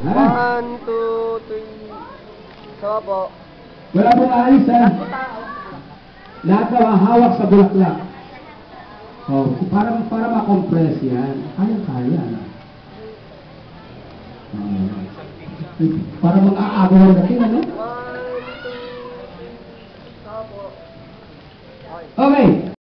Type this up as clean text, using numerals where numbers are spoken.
Ha? 1, 2, 3. Sawa po. Wala pong aalis, ha? Lahat na hawak sa bulaklak. Oh, para ma-compress yan. Kaya-kaya na. Para mag-aagawan natin, ano? 1, 2, 3. Sawa po. Okay.